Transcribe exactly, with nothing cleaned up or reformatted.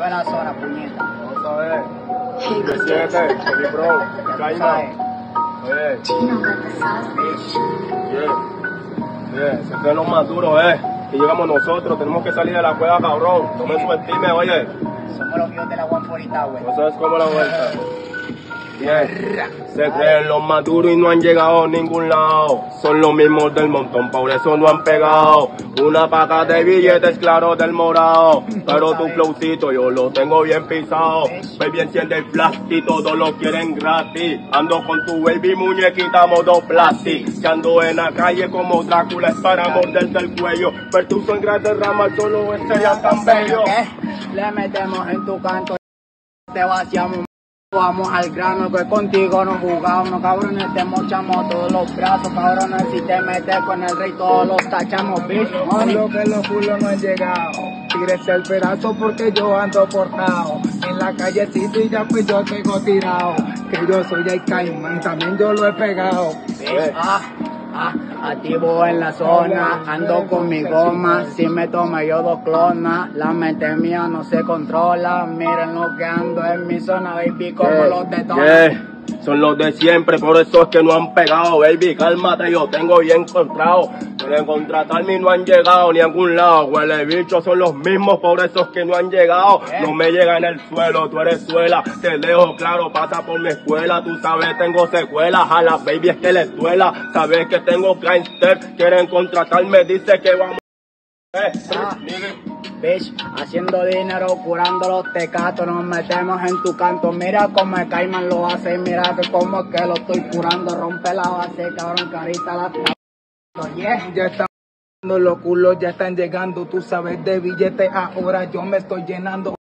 Mueve la zona, puñeta. Vamos a ver. Siete, Baby Bro, Caima. Oye. Bien. Bien, se creen los más duros, eh. Que llegamos nosotros, tenemos que salir de la cueva, cabrón. No me subestime, oye. Somos los hijos de la One cuarenta, güey. No sabes cómo la vuelta. Bien. Se creen los más duros y no han llegado a ningún lado. Son los mismos del montón, por eso no han pegado. Una paca de billetes claros del morado. Pero tu flowcito yo lo tengo bien pisado. Baby enciende el flash y todos lo quieren gratis. Ando con tu baby muñequita modo plastic. Que ando en la calle como Drácula es para morderte el cuello. Pero tu sangre derrama solo estrella tan bello. Le metemos en tu canto, te vaciamos. Vamos al grano que contigo no jugamos, cabrones, te mochamos todos los brazos, cabrones, si te metes con el rey todos los tachamos, bitch, money. Lo que los culos no han llegado, tírese el pedazo porque yo ando portado, en la calle sí, sí, ya pues yo tengo tirado, que yo soy el Caimán, también yo lo he pegado. Bitch, ah, ah, activo en la zona, ando con mi goma, si me toma yo dos clonas, la mente mía no se controla, miren lo que ando en mi zona, baby, como Yeah, los detonan. yeah. Son los de siempre, por eso es que no han pegado, baby, cálmate, yo tengo bien encontrado. Quieren contratarme y no han llegado ni a algún lado, huele bicho, son los mismos, por eso es que no han llegado. No me llega en el suelo, tú eres suela, te dejo claro, pasa por mi escuela, tú sabes, tengo secuelas, a las baby es que les duela, sabes que tengo gangster, quieren contratarme, dice que vamos. Eh, Ah, bitch, haciendo dinero, curando los tecatos, nos metemos en tu canto, mira como el Caimán lo hace, mira que como es que lo estoy curando, rompe la base, cabrón, carita la yeah. Ya están los culos, ya están llegando, tú sabes de billetes, ahora yo me estoy llenando.